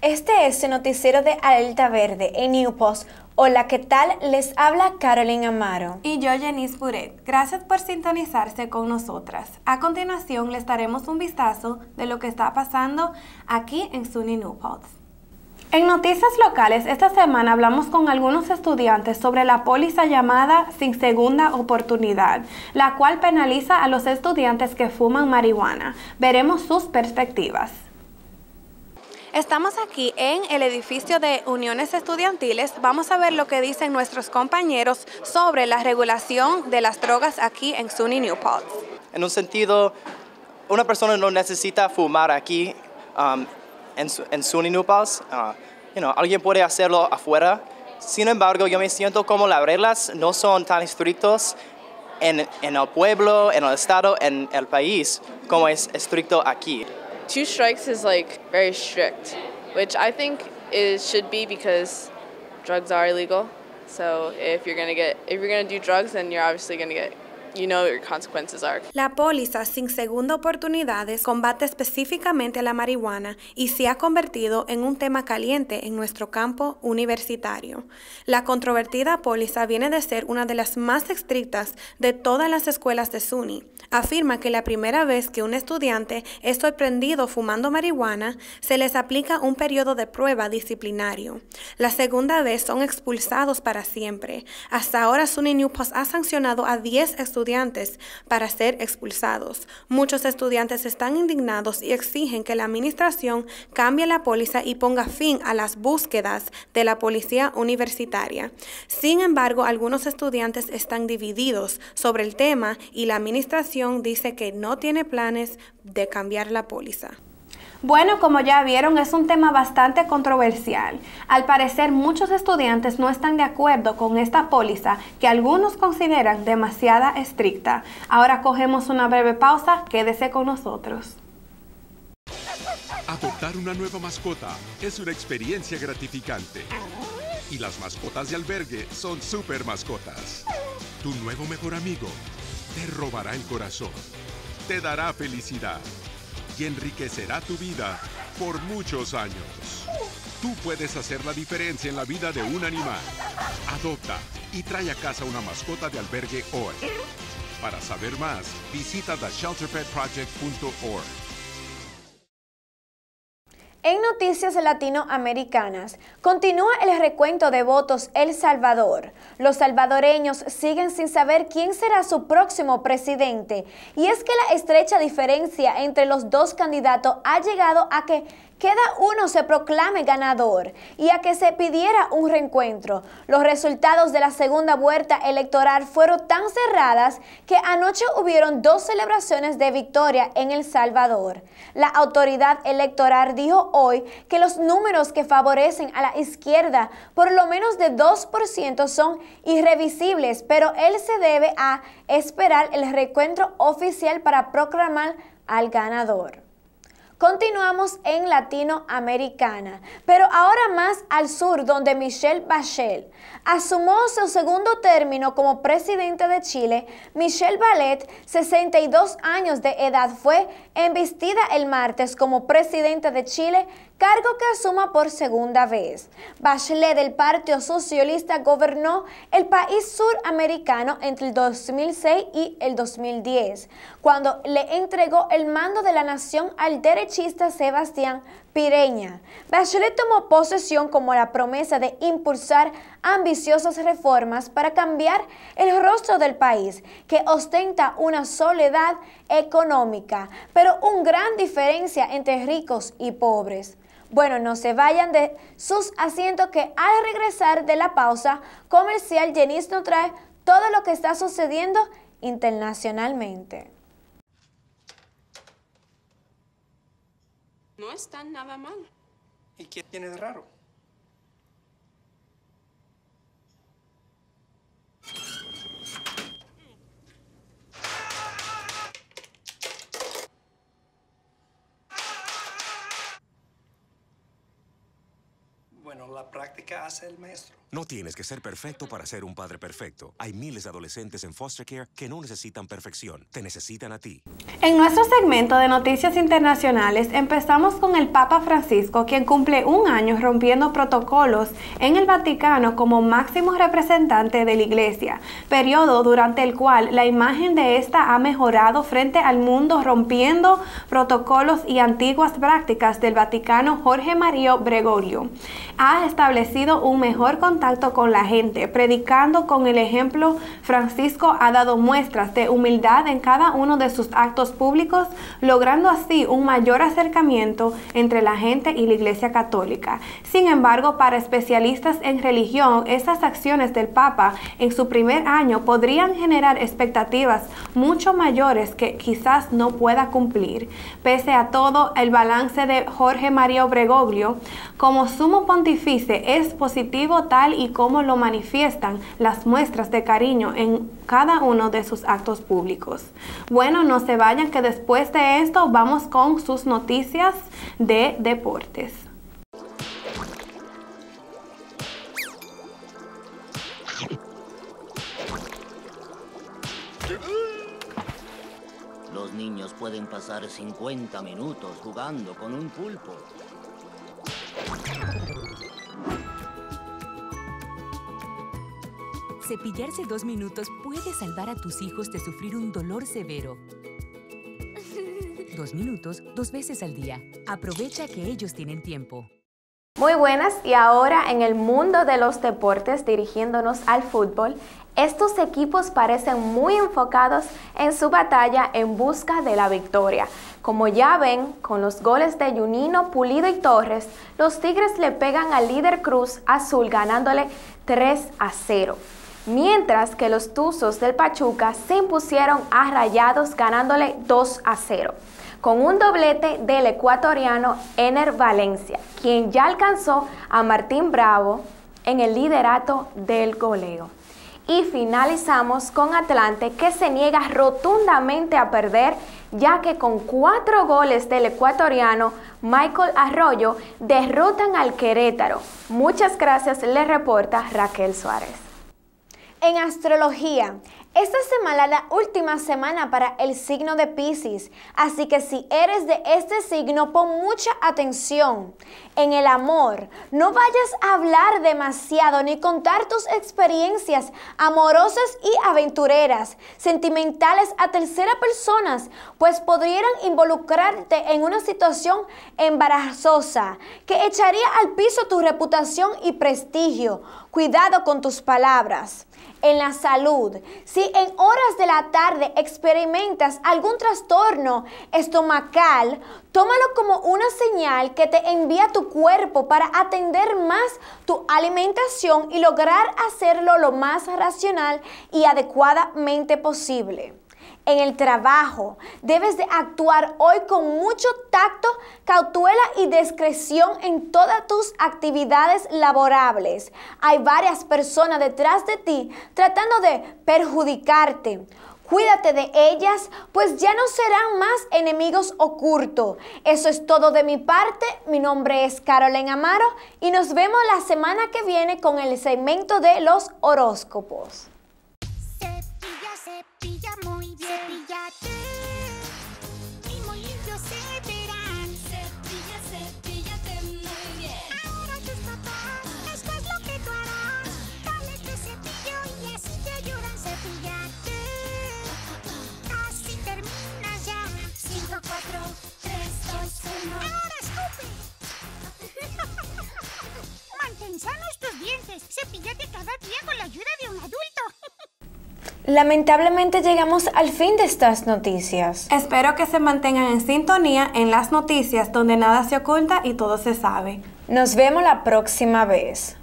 Este es el noticiero de Alerta Verde en New Post. Hola, ¿qué tal? Les habla Carolyn Amaro. Y yo, Janice Buret. Gracias por sintonizarse con nosotras. A continuación, les daremos un vistazo de lo que está pasando aquí en SUNY New Paltz. En noticias locales, esta semana hablamos con algunos estudiantes sobre la póliza llamada Sin Segunda Oportunidad, la cual penaliza a los estudiantes que fuman marihuana. Veremos sus perspectivas. Estamos aquí en el edificio de Uniones Estudiantiles. Vamos a ver lo que dicen nuestros compañeros sobre la regulación de las drogas aquí en SUNY New Paltz. En un sentido, una persona no necesita fumar aquí en SUNY New Paltz. Alguien puede hacerlo afuera. Sin embargo, yo me siento como las reglas no son tan estrictas en el pueblo, en el estado, en el país, como es estricto aquí. 2 strikes is like very strict, which I think should be because drugs are illegal. So if you're gonna do drugs, then you're obviously gonna get, what your consequences are. La póliza Sin Segunda Oportunidades combate específicamente la marihuana y se ha convertido en un tema caliente en nuestro campo universitario. La controvertida póliza viene de ser una de las más estrictas de todas las escuelas de SUNY. Afirma que la primera vez que un estudiante es sorprendido fumando marihuana, se les aplica un periodo de prueba disciplinario. La segunda vez son expulsados para siempre. Hasta ahora SUNY New Paltz ha sancionado a 10 estudiantes para ser expulsados. Muchos estudiantes están indignados y exigen que la administración cambie la póliza y ponga fin a las búsquedas de la policía universitaria. Sin embargo, algunos estudiantes están divididos sobre el tema y la administración dice que no tiene planes de cambiar la póliza. Bueno, como ya vieron, es un tema bastante controversial. Al parecer, muchos estudiantes no están de acuerdo con esta póliza que algunos consideran demasiado estricta. Ahora cogemos una breve pausa, quédese con nosotros. Adoptar una nueva mascota es una experiencia gratificante. Y las mascotas de albergue son super mascotas. Tu nuevo mejor amigo te robará el corazón, te dará felicidad y enriquecerá tu vida por muchos años. Tú puedes hacer la diferencia en la vida de un animal. Adopta y trae a casa una mascota de albergue hoy. Para saber más, visita theshelterpetproject.org. En noticias latinoamericanas, continúa el recuento de votos El Salvador. Los salvadoreños siguen sin saber quién será su próximo presidente. Y es que la estrecha diferencia entre los dos candidatos ha llegado a que cada uno se proclame ganador y a que se pidiera un reencuentro. Los resultados de la segunda vuelta electoral fueron tan cerradas que anoche hubieron 2 celebraciones de victoria en El Salvador. La autoridad electoral dijo hoy que los números que favorecen a la izquierda por lo menos de 2% son irrevisibles, pero él se debe a esperar el reencuentro oficial para proclamar al ganador. Continuamos en Latinoamericana, pero ahora más al sur, donde Michelle Bachelet asumió su segundo término como presidente de Chile. Michelle Bachelet, 62 años de edad, fue embestida el martes como presidente de Chile, cargo que asuma por segunda vez. Bachelet, del Partido Socialista, gobernó el país suramericano entre el 2006 y el 2010, cuando le entregó el mando de la nación al derechista Sebastián Piñera. Bachelet tomó posesión como la promesa de impulsar ambiciosas reformas para cambiar el rostro del país, que ostenta una soledad económica, pero una gran diferencia entre ricos y pobres. Bueno, no se vayan de sus asientos, que al regresar de la pausa comercial, Janice nos trae todo lo que está sucediendo internacionalmente. No está nada mal. ¿Y qué tiene de raro? Bueno, la práctica hace el maestro. No tienes que ser perfecto para ser un padre perfecto. Hay miles de adolescentes en foster care que no necesitan perfección, te necesitan a ti. En nuestro segmento de noticias internacionales empezamos con el Papa Francisco, quien cumple un año rompiendo protocolos en el Vaticano como máximo representante de la Iglesia, periodo durante el cual la imagen de esta ha mejorado frente al mundo, rompiendo protocolos y antiguas prácticas del Vaticano. Jorge Mario Bergoglio ha establecido un mejor contacto con la gente, predicando con el ejemplo. Francisco ha dado muestras de humildad en cada uno de sus actos públicos, logrando así un mayor acercamiento entre la gente y la Iglesia Católica. Sin embargo, para especialistas en religión, estas acciones del Papa en su primer año podrían generar expectativas mucho mayores que quizás no pueda cumplir. Pese a todo, el balance de Jorge Mario Bergoglio como sumo pontífice es positivo, tal y como lo manifiestan las muestras de cariño en cada uno de sus actos públicos. Bueno, no se vayan, que después de esto vamos con sus noticias de deportes. Los niños pueden pasar 50 minutos jugando con un pulpo. Cepillarse 2 minutos puede salvar a tus hijos de sufrir un dolor severo. 2 minutos, 2 veces al día. Aprovecha que ellos tienen tiempo. Muy buenas, y ahora en el mundo de los deportes, dirigiéndonos al fútbol, estos equipos parecen muy enfocados en su batalla en busca de la victoria. Como ya ven, con los goles de Juninho, Pulido y Torres, los Tigres le pegan al líder Cruz Azul ganándole 3-0. Mientras que los Tuzos del Pachuca se impusieron a Rayados ganándole 2-0. Con un doblete del ecuatoriano Ener Valencia, quien ya alcanzó a Martín Bravo en el liderato del goleo. Y finalizamos con Atlante, que se niega rotundamente a perder, ya que con 4 goles del ecuatoriano Michael Arroyo derrotan al Querétaro. Muchas gracias, le reporta Raquel Suárez. En astrología, esta semana es la última semana para el signo de Piscis, así que si eres de este signo, pon mucha atención. En el amor, no vayas a hablar demasiado ni contar tus experiencias amorosas y aventureras, sentimentales a terceras personas, pues podrían involucrarte en una situación embarazosa que echaría al piso tu reputación y prestigio. Cuidado con tus palabras. En la salud, si en horas de la tarde experimentas algún trastorno estomacal, tómalo como una señal que te envía tu cuerpo para atender más tu alimentación y lograr hacerlo lo más racional y adecuadamente posible. En el trabajo, debes de actuar hoy con mucho tacto, cautela y discreción en todas tus actividades laborables. Hay varias personas detrás de ti tratando de perjudicarte. Cuídate de ellas, pues ya no serán más enemigos ocultos. Eso es todo de mi parte. Mi nombre es Carolyn Amaro y nos vemos la semana que viene con el segmento de los horóscopos. Cepilla muy bien. Cepíllate y muy limpio se verán. Cepíllate muy bien. Ahora tus papás, esto es lo que tú harás. Dale tu cepillo y así te ayudan. Cepíllate. Casi terminas ya. 5, 4, 3, 2, 1. Ahora escupe. Mantén sanos tus dientes. Cepíllate cada día con la ayuda de un adulto. Lamentablemente llegamos al fin de estas noticias. Espero que se mantengan en sintonía en las noticias, donde nada se oculta y todo se sabe. Nos vemos la próxima vez.